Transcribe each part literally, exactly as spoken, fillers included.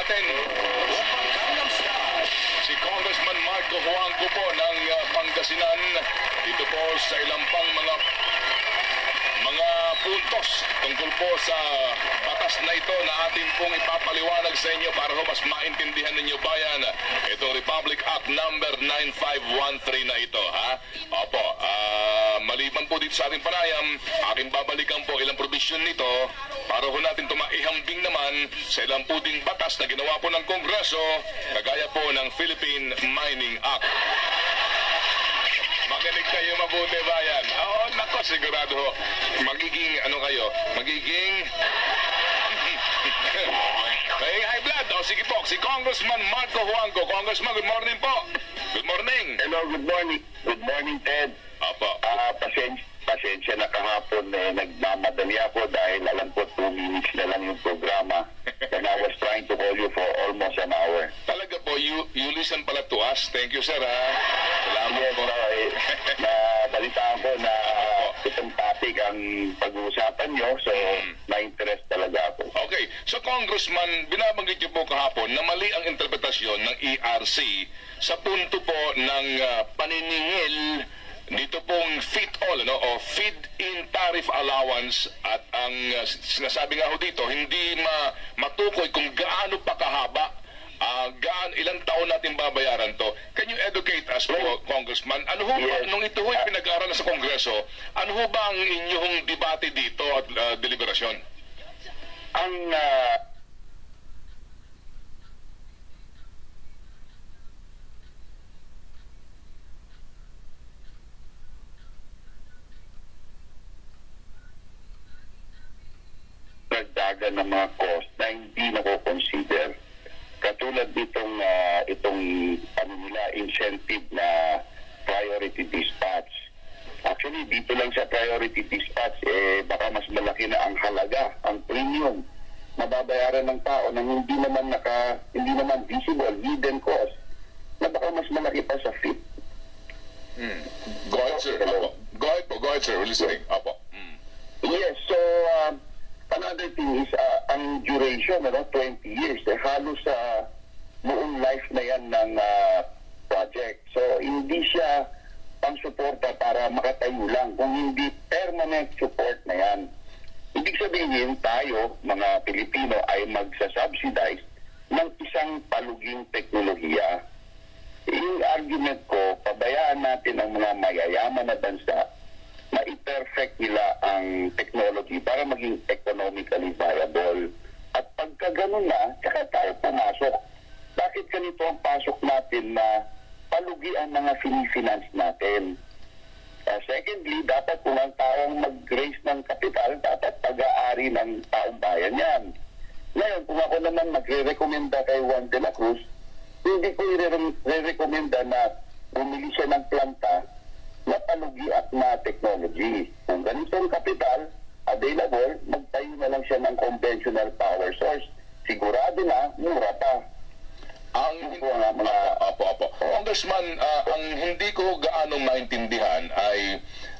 natin si Congressman Marco Juanco po ng uh, Pangasinan dito po sa ilang pang mga mga puntos tungkol po sa batas na ito na atin pong ipapaliwanag sa inyo para ho mas maintindihan ninyo bayan itong Republic Act number nine five one three na ito, ha? Opo, uh, maliban po dito sa ating panayam, aking babalikan po ilang provision nito para ho natin ito maihambing naman sa ilang po ding batas na ginawa po ng Kongreso kagaya po ng Philippine Mining Act. Makinig kayo mabuti, bayan. Oo, nako, sigurado ho. Magiging, ano kayo, magiging... May high blood. O, sige po, si Congressman Marco Juanco. Congressman, good morning po. Good morning. Hello, good morning. Good morning, Ted. Opo. Ah, pasensya, pasensya na kahapon eh, nagmamadali ako dahil alam ko two minutes na lang yung programa. And I was trying to call you for almost an hour. Talaga po, you, you listen pala to us. Thank you, sir, ha. Salamat Yes, po. no, eh, nabalitaan ko na itong topic ang pag-uusapan nyo, so na-interest talaga ako. Okay, so Congressman, binabanggit niyo po kahapon na mali ang interpretasyon ng E R C sa punto po ng uh, paniningil dito pong fit all, ano, o feed-in tariff allowance, at ang uh, sinasabi nga ho dito, hindi ma matukoy kung gaano pa kahaba, uh, gaan, ilang taon natin babayaran to. Can you educate us po, Congressman? Ano ho, Yes. nung ito ho'y pinag-aaral sa Kongreso, ano ho ba ang inyong debate dito at uh, deliberasyon? Ang uh, nagdagan ng mga cost na hindi nako-consider. Katulad nitong uh, itong ano nila, incentive na priority dispatch. Actually, dito lang sa priority dispatch, eh, baka mas malaki na ang halaga, ang premium na babayaran ng tao na hindi naman naka, hindi naman visible, hidden cost, na baka mas malaki pa sa F I P. Hmm. Go ahead, sir. Apo. Go ahead po. Go ahead, sir. We're listening. Apo. Hmm. Yes, so uh, another thing is uh, ang duration, ano, twenty years, eh, halos sa uh, buong life na yan ng uh, project. So hindi siya pang suporta para makatayo lang, kung hindi permanent support na yan. Ibig sabihin tayo, mga Pilipino, ay magsasubsidize ng isang paluging teknolohiya. Yung argument ko, pabayaan natin ang mga mayayaman na bansa na i-perfect nila ang technology para maging economically viable. At pagka ganun na, saka tayo pumasok. Bakit ganito ang pasok natin na palugi ang mga finifinance natin? Uh, secondly, dapat kung ang taong mag-raise ng kapital, dapat pag-aari ng taong bayan yan. Ngayon, kung ako naman magre-recommenda kay Juan de la Cruz, hindi ko i-recommenda na bumili siya ng planta na palugi at na technology. Kung ganitong kapital available, magtayo na lang siya ng conventional power source. Sigurado na, mura pa. Ang Ito ang mga... Apo, apo. Congressman, uh, ang hindi ko gaano maintindihan ay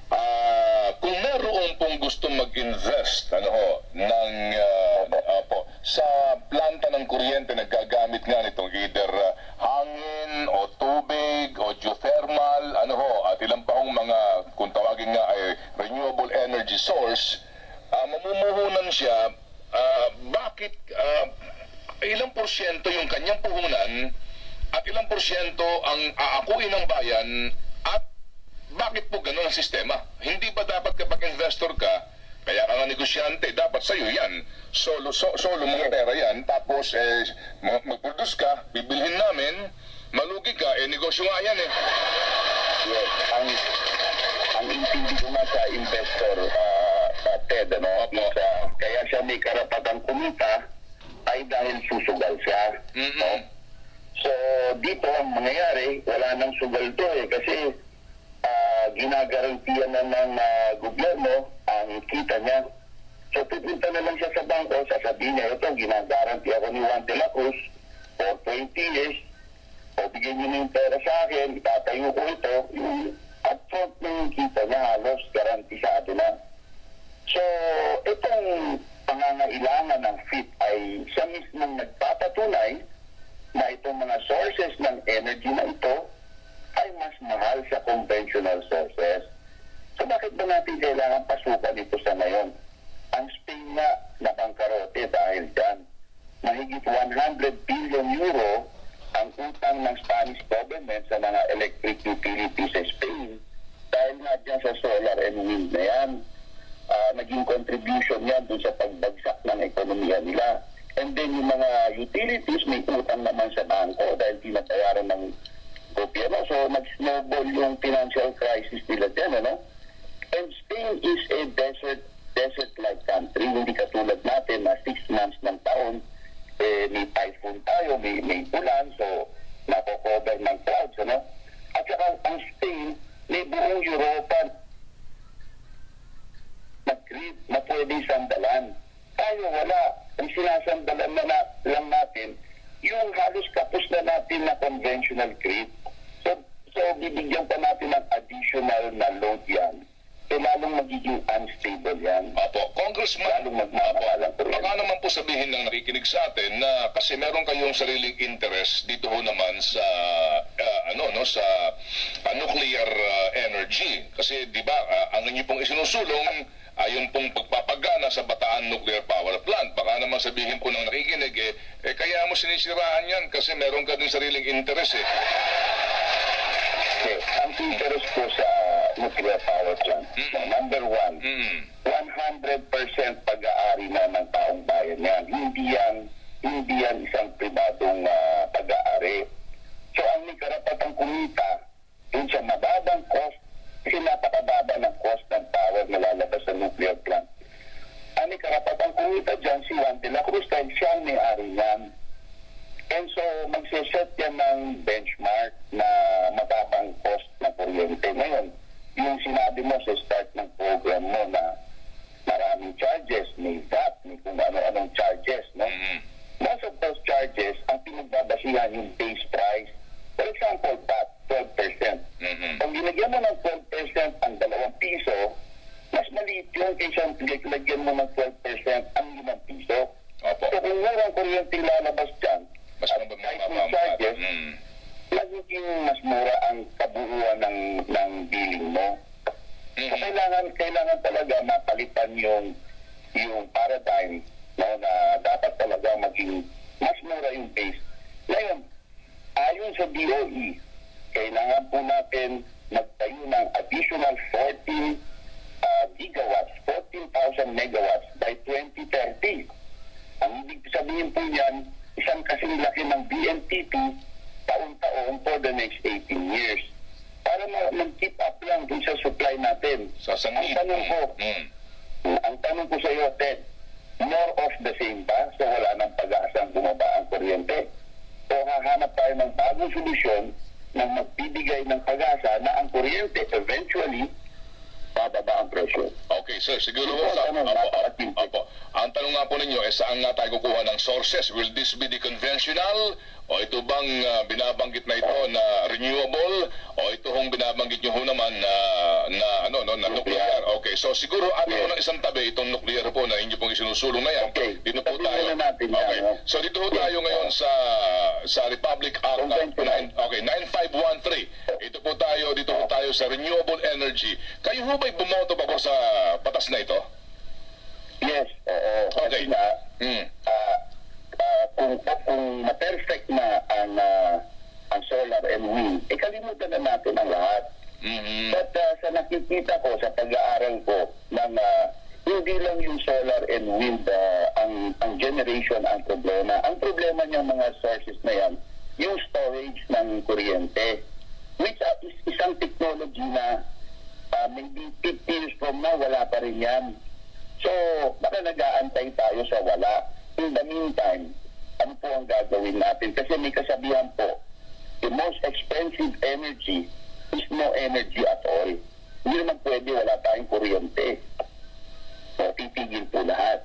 uh, kung meron pong gusto mag-invest ano ho, ng uh, apo, sa planta ng kuryente na gagamit nga nitong either uh, hangin o tubig o geothermal, ano ho, at ilang pa hong mga, kung tawagin nga ay renewable energy source, uh, mamumuhunan siya, uh, bakit uh, ilang porsyento yung kanyang puhunan at ilang porsyento ang aakuin ng bayan, at bakit po gano'n ang sistema? Hindi ba dapat kapag investor ka, kaya ka nga negosyante, dapat sa'yo yan, solo, so, solo mga pera yan, tapos eh, mag-produce ka, bibilhin namin, malugi ka, eh negosyo nga yan eh. Yes, ang, ang intindi ko nga sa investor, uh, sa Ted, ano, is, uh, kaya siya may karapatang kumita, ay dahil susugal siya. Mm-hmm. No? So, dito ang mangyayari, wala nang sugal to eh, kasi uh, ginagarantiyan na ng uh, gobyerno ang kita niya. So, pupunta na lang siya sa bangko, sasabihin niya, ito, ginagaranti ako ni Juan de la Cruz for twenty years, o bigyan niyo na yung pera sa akin, itatayo ko ito, yung upfront na yung kita niya, halos garantisado na. So, itong pangangailangan ng F I P ay siya mismong nagpapatunay sources ng energy na ito ay mas mahal sa conventional sources. So bakit ba natin kailangan pasukan ito sa ngayon? Ang Spain na nabangkarote dahil dyan. Mahigit one hundred billion euro ang utang ng Spanish government sa mga electric utilities sa Spain dahil nga dyan sa solar and wind na yan. Uh, naging contribution yan dun sa pagbagsak ng ekonomiya nila. And then yung mga utilities may utang naman sa bangko dahil tinabayaran ng gobyerno. So nag-snowball yung financial crisis nila dyan, ano? And Spain is a desert desert-like country. Hindi katulad natin na six months ng taon, eh, may typhoon tayo, may, may ulan, so nakocover ng clouds, ano? At saka ang Spain, may buong Europa na grid na pwede sandalan. Tayo wala. Ang sinasandalan na, na lang natin, yung halos kapos na natin na conventional grid. So, so bibigyan pa natin ng additional na load yan. So, lalong magiging unstable yan. Apo, Congressman, Lalong magmamahalang Apo, baka naman po sabihin ng nakikinig sa atin na kasi meron kayong sariling interest dito ho naman sa uh, ano no sa uh, nuclear uh, energy. Kasi di ba uh, ang inyo pong isinusulong ayon pong pagpapagana sa Bataan Nuclear Power Plant. Baka naman sabihin po ng nakikinig eh, eh kaya mo sinisiraan yan kasi meron ka din sariling interest eh. Okay. Ang interest ko sa nuclear power plant, Mm-mm. number one, Mm. one hundred percent pag-aari na ng taong bayan yan. Hindi yan, hindi yan isang pribadong uh, pag-aari. So ang may karapatang kumita dun sa mababang cost, kasi napakababa ng cost ng power na lalabas sa nuclear plant. Ang may karapatang kumita dyan si Juan de la Cruz dahil siya ang may-ari niyan. And so, magsiset yan ng benchmark na mababang cost na kuryente. Ngayon, yung sinabi mo sa start ng program mo na maraming charges, may V A T, may kung ano-anong charges, no? Mm. Most of those charges, ang pinagbabasihan yung base price. For example, V A T, twelve percent. Mm-hmm. Kung ginagyan mo ng twelve percent ang dalawang piso, mas maliit yun kaysa lagyan mo ng twelve percent ang limang piso. Opo. So, kung murang kuryente lalabas dyan, Mas at mababa kahit ang may charges, mm. magiging mas mura ang kabuuan ng, ng billing mo. So, Mm-hmm. kailangan, kailangan talaga mapalitan yung, yung paradigm, no, na dapat talaga maging mas mura yung base. Ngayon, ayon sa D O E, kailangan po natin magtayo ng additional fourteen uh, gigawatts, fourteen thousand megawatts by twenty thirty. Ang ibig sabihin po yan, isang kasing laki ng B M T P taon-taon for the next eighteen years. Para mag-keep up lang dun sa supply natin. Sasangit. Ang tanong ko, Mm. ang tanong ko sa iyo, Ted, more of the same ba? So wala nang pag-asang bumaba ang kuryente? O hahanap tayo ng bagong solusyon na magbibigay ng pag-asa na ang kuryente eventually bababa ang presyo? Okay, sir. Siguro Ito, sa, tanong, opo, napakasimple. opo. Ang tanong nga po ninyo, eh, saan nga tayo kukuha ng sources? Will this be the conventional? O ito bang uh, binabanggit na ito na renewable? O ito hong binabanggit nyo ho naman na, na, ano, no, na nuclear? Okay, so siguro atin Yes. mo ng isang tabi itong nuclear po na inyo pong isinusulong na yan. Okay. Dito po Tabi tayo. muna natin yan, Okay. no? So dito ho tayo ngayon sa sa Republic Act na, Conventional. nine- okay, nine five one three. Ito po tayo, dito po tayo sa renewable energy. Kayo ho ba'y bumoto pa po sa batas na ito? Yes, oo. Okay. Kasi nga, Hmm. ah, ah, kung, kung ma-perfect na ang, ah, ang solar and wind, eh kalimutan na natin ang lahat. Mhm. But ah, sa nakikita ko, sa pag-aaral ko, ng, ah, hindi lang yung solar and wind ah, ang, ang generation ang problema. Ang problema niyang mga sources na yan, yung storage ng kuryente, which ah, is isang technology na ah, maybe fifty years from now, wala pa rin yan. So, baka nag-aantay tayo sa wala. In the meantime, ano po ang gagawin natin? Kasi may kasabihan po, the most expensive energy is no energy at all. Hindi naman pwede, wala tayong kuryente. So, titigil po lahat.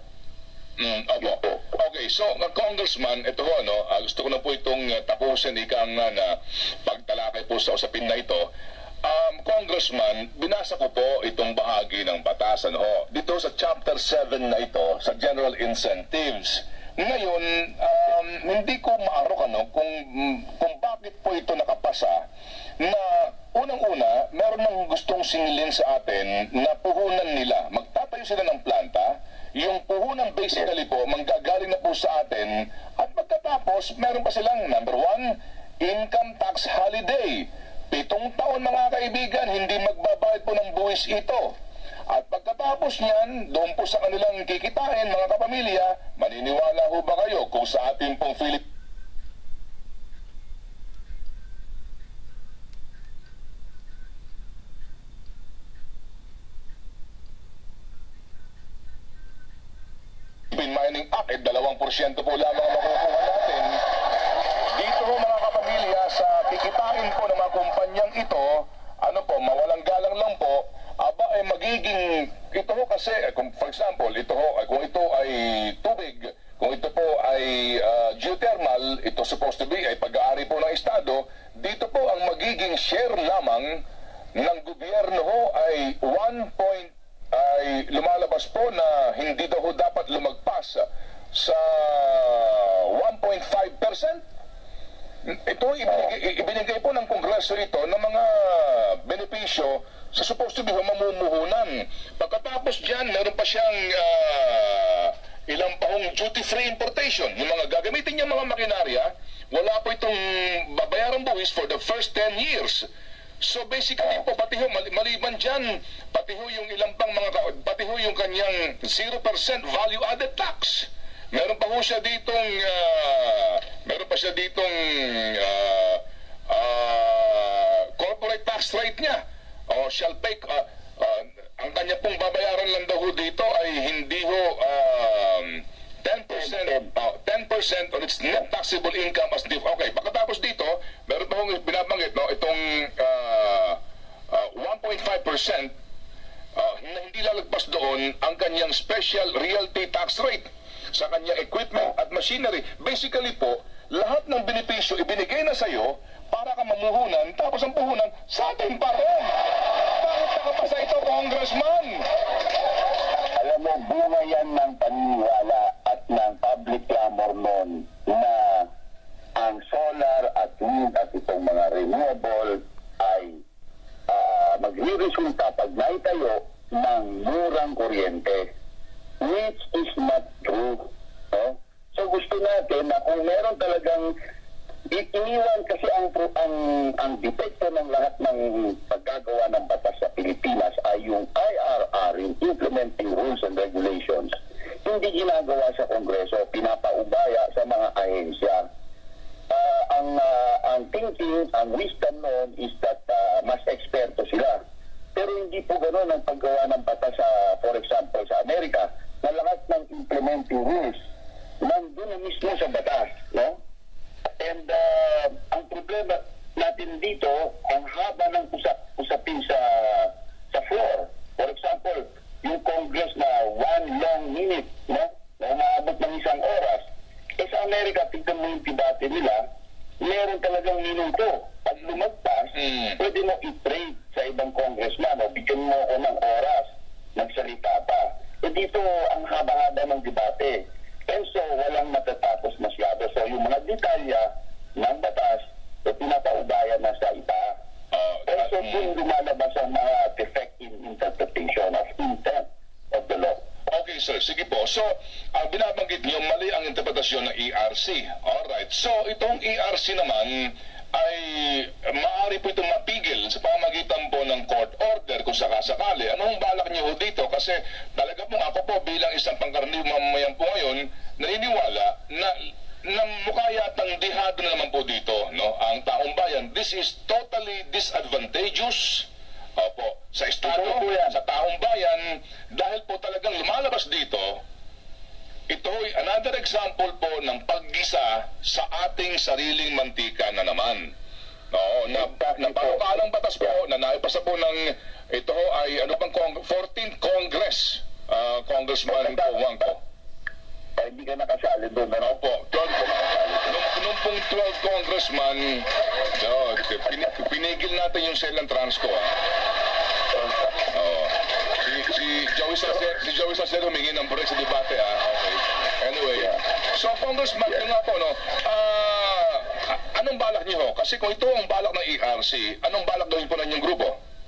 Mm, opo. Okay, so uh, Congressman, ito ho, no, uh, gusto ko na po itong uh, tapusin ikang uh, na pagtalakay po sa usapin na ito. Um, Congressman, binasa ko po itong bahagi ng batas, ano ho, dito sa Chapter seven na ito, sa General Incentives. Ngayon, um, hindi ko maarok ano, kung, kung bakit bakit po ito nakapasa na unang-una, meron nang gustong singilin sa atin na puhunan nila. Magtatayo sila ng planta, yung puhunan basically po, manggagaling na po sa atin, at pagkatapos, meron pa silang number one, income tax holiday. Pitong taon mga kaibigan, hindi magbabayad po ng buwis ito. At pagkatapos niyan, doon po sa kanilang kikitain, mga kapamilya, maniniwala ho ba kayo kung sa ating pong Philippines Mining Act, eh, dalawang porsyento po lamang ang makukuha natin. Dito ho mga kapamilya, sa kikitain po ng mga kumpanyang ito, ano po, mawalang galang lang po, aba ay magiging, ito ho kasi, kung, for example, ito ho, kung ito ay tubig, kung ito po ay uh, geothermal, ito supposed to be ay pag-aari po ng Estado, dito po ang magiging share lamang ng gobyerno ho ay one point ay lumalabas po na hindi daw dapat lumagpas sa one point five percent. Ito ibinigay, ibinigay po ng Kongreso ito ng mga benepisyo sa supposed to be mamumuhunan. Pagkatapos dyan, meron pa siyang uh, ilang pahong duty-free importation. Yung mga gagamitin niyang mga makinarya, wala po itong babayarang buwis for the first ten years. So basically po, pati ho, maliban dyan, pati ho yung ilang pang mga, pati ho yung kanyang zero percent value-added tax. Meron pa ho siya ditong, uh, meron pa siya ditong uh, uh, corporate tax rate niya. O shall pay, uh, uh, ang kanya pong babayaran lang daw ho dito ay hindi ho um, ten percent, uh, ten percent on its net taxable income as div. Okay, pagkatapos dito, meron pa hong binabanggit, no, itong uh, uh, one point five percent uh, na hindi lalagpas doon ang kanyang special realty tax rate sa kanyang equipment at machinery. Basically po, lahat ng benepisyo ibinigay na sa iyo para ka mamuhunan, tapos ang puhunan sa atin pa rin. Bakit nakapasa ito, Congressman? Alam mo, bunga yan ng paniniwala at ng public clamor noon na ang solar at wind at itong mga renewable ay uh, magre-resulta pag naitayo ng murang kuryente, which is not true. No? So gusto natin na kung meron talagang iniwan kasi ang ang ang depekto ng lahat ng paggagawa ng batas sa Pilipinas ay yung I R R, yung Implementing Rules and Regulations, hindi ginagawa sa Kongreso, pinapaubaya sa mga ahensya. Uh, ang uh, ang thinking, ang wisdom noon is that uh, mas eksperto sila. Pero hindi po ganoon ang paggawa ng batas sa, for example, sa Amerika, na lahat ng implementing rules nandun na mismo sa batas, no? And uh, ang problema natin dito, ang haba ng usap, usapin sa sa floor. For example, yung Congress na one long minute, no? Na umaabot ng isang oras. Eh sa Amerika, tignan mo yung debate nila, meron talagang minuto. Pag lumagpas, mm. pwede mo i-trade sa ibang congressman, o bigyan mo ako ng oras, nagsalita pa. Eh dito, ang haba-haba ng debate. And so, walang matatapos masyado. So, yung mga detalya ng batas, so, pinapaubayan na sa iba. Uh, And so, um, kung lumalabas ang mga defective interpretation of intent of the law. Okay, sir. Sige po. So, ang binabanggit niyo, mali ang interpretasyon ng E R C. Alright. So, itong E R C naman ay maaari po itong mapigil sa pamagitan po ng court order kung sakasakali. Anong balak niyo dito? Kasi talaga po ako po bilang isang pangkaraniwang mamamayan po ngayon, naniniwala na, na mukha yatang dihado na naman po dito, no? Ang taong bayan. This is totally disadvantageous, opo, sa Estado, sa taong bayan, dahil po talagang lumalabas dito. Ito ay another example po ng paggisa sa ating sariling mantika na naman. No, na, na panukalang batas po na naipasa po ng ito ay ano bang fourteenth Congress, uh, Congressman Puwang po. Ay, hindi ka nakasali doon. Ano po? twelve nung, nung pong twelve Congressman, no, pin, pinigil natin yung Selang Transco. Ah. Oh. Si, si Joey Sacer, si Joey Sacer humingi ng break sa debate, ah. Okay. Anyway, so Congressman, yeah. nga po, no, uh, ano anong balak niyo ho? Kasi kung ito ang balak ng E R C, anong balak gawin po ng inyong grupo?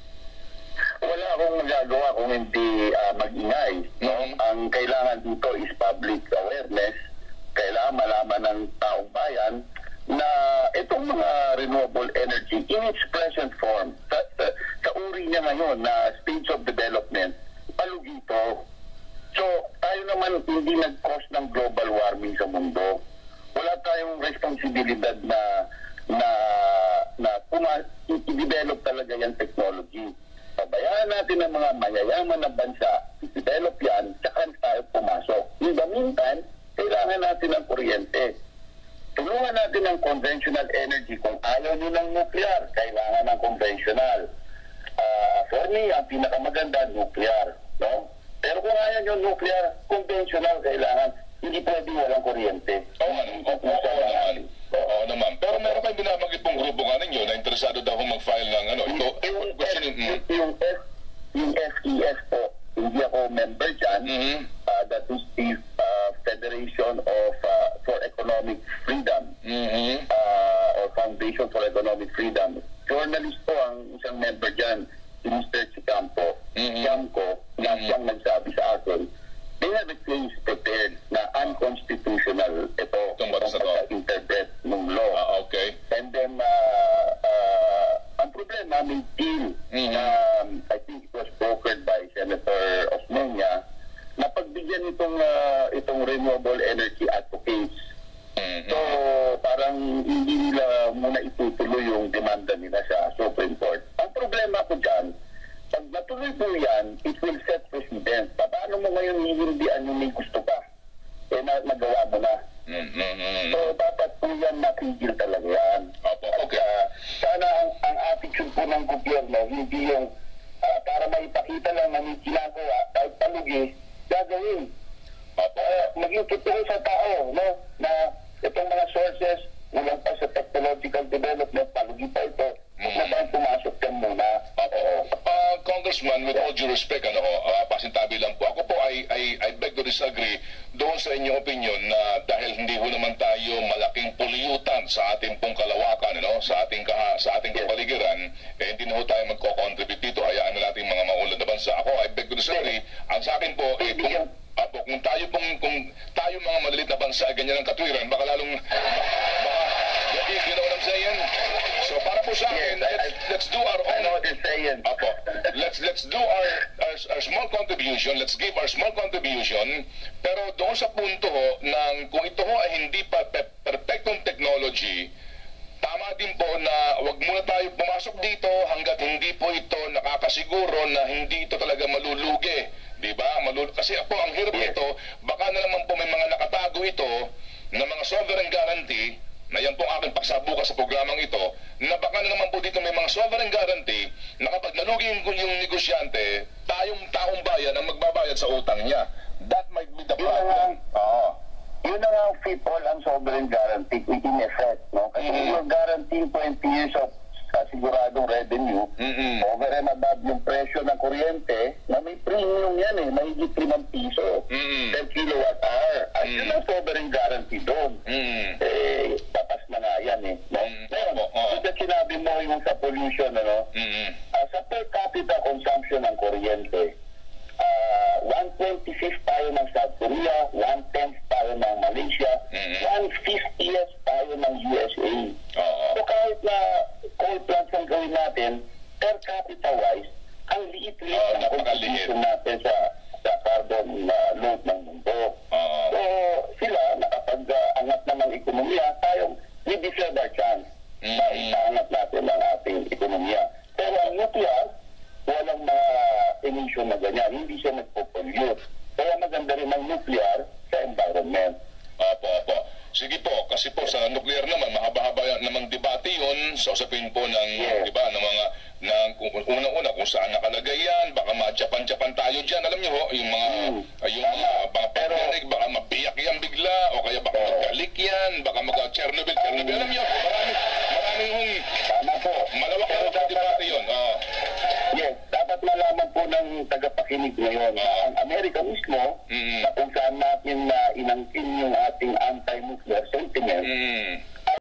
Wala akong magagawa kung hindi uh, mag-ingay. No? Mm-hmm. Ang kailangan dito is public awareness. Kailangan malaman ng taong bayan na itong mga renewable energy in its present form, sa, sa, sa uri niya ngayon na stage of development, palugito. So, tayo naman hindi nag-cause ng global warming sa mundo. Wala tayong responsibilidad na na na puma- i-develop talaga yung technology. Pabayaan natin ang mga mayayaman na bansa, i-develop yan, saka tayo pumasok. In the meantime, kailangan natin ng kuryente. Tulungan natin ng conventional energy. Kung ayaw nyo ng nuclear, kailangan ng conventional. Uh, for me, ang pinakamaganda, nuclear. No? Pero kung ayaw nyo nuclear, conventional kailangan. Hindi pwede walang kuryente. Oo nga, oo naman. Oo naman. Pero meron kayong binabanggit pong grupo nga ninyo na interesado daw kung mag-file ng ano. Ito, yung, gusto niyo, mm. yung, F, yung F E S po, hindi ako member dyan. Mm-hmm. Uh, that is the uh, Federation of uh, for Economic Freedom. Mm-hmm. Uh, or Foundation for Economic Freedom. Journalist po ang isang member dyan, si Mister Chicampo. Mm-hmm. Chicampo, na Mm-hmm. siyang nagsabi sa akin, they have a case prepared na unconstitutional ito Itong batas na to. interpret ng law. Ah, okay. And then, uh, uh, ang problema, may deal Mhm. na um, I think it was brokered by Senator Osmeña na pagbigyan itong, uh, itong renewable energy advocates. Mhm. So, parang hindi nila muna itutuloy yung demanda nila sa Supreme Court. Ang problema ko dyan, pag natuloy po yan, it will set precedent. Paano mo ngayon hihindihan yung may gusto pa? Eh, na, nagawa mo na. Mhm. So, dapat po yan matigil talaga yan. Opo, okay. Uh, sana ang, ang attitude po ng gobyerno, hindi yung uh, para maipakita lang na may ginagawa, kahit palugi, gagawin. Opo. Uh, maging totoo sa tao, no? Na itong mga sources, walang pa sa technological development, palugi pa ito. Huwag na tayong pumasok yan muna. Opo. Uh, Congressman, with all due respect, ano ho, uh, pasintabi lang po. Ako po ay, ay, I beg to disagree doon sa inyong opinion na dahil hindi ho naman tayo malaking polyutan sa ating pong kalawakan, ano, sa ating kaha, sa ating kapaligiran, eh, hindi na ho tayo magko-contribute dito. Hayaan na natin mga maulad na bansa. Ako, I beg to disagree. Ang sa akin po, eh, kung, apo, kung tayo pong, kung tayo mga malilit na bansa, ganyan ang katwiran, baka lalong, baka, you know what I'm saying? So para po sa akin, let's, let's do our I own. know what you're saying. Apo, let's let's do our, our our small contribution. Let's give our small contribution. Pero doon sa punto ho ng kung ito ho ay hindi pa pe, perfectong technology, tama din po na wag muna tayo pumasok dito hangga't hindi po ito nakakasiguro na hindi ito talaga malulugi. Di ba? Malul kasi po ang hirap nito, baka na naman po may mga nakatago ito na mga sovereign guarantee na yan po ang aking pagsabukas sa programang ito, na baka na naman po dito may mga sovereign guarantee na kapag nalugi yung, yung negosyante, tayong taong bayan ang magbabayad sa utang niya. That might be the problem. Oo. Yun na nga ang fit-all ang sovereign guarantee in effect, no? Kasi Mhm. you're guaranteeing twenty years of kasiguradong revenue, Mhm. over and above yung presyo ng kuryente, na may premium yan eh, mahigit limang piso Mhm. per kilowatt hour. At Mhm. yun ang sovereign guarantee doon. Mm. Eh, tapas na nga yan eh. No? Mhm. Ngayon, Oo. kasi sinabi mo yung sa pollution, ano, Mm. Ah, sa per capita consumption ng kuryente, uh, one twenty-fifth tayo ng South Korea, one tenth tayo ng Malaysia, Mhm. one fiftieth tayo ng U S A. Oo. So kahit na coal plants ang gawin natin, per capita wise, ang liit-liit Oo, ng napakaliit. contribution natin sa, sa carbon uh, load ng mundo. Oo. So sila, nakapag-angat na ng ekonomiya, tayo, we deserve our chance na Mhm. ipaangat natin ang ating ekonomiya. Pero ang nuclear, walang mga emission na ganyan. Hindi siya nagpo-pollute. Kaya maganda rin ang nuclear sa environment. Opo, opo. Sige po, kasi po sa nuclear naman, mahaba-haba yan namang debate yun sa usapin po ng, Yes. di ba, ng mga, ng, kung, unang-una kung saan nakalagay yan, baka ma-Japan-Japan tayo dyan, alam niyo ho, yung mga, Hmm. uh, yung mga, mga pagkanig, baka mabiyak yan bigla, o kaya baka Oo. magkalik yan, baka mag-Chernobyl, Chernobyl, alam niyo, marami, maraming hong, Tama po. malawak Pero na dapat- debate yun. Oo. Yes, dapat malaman po ng tagapakinig ngayon na Oo. ang Amerika mismo, Mm. na kung saan natin na inangkin yung ating anti-nuclear sentiment, Mm.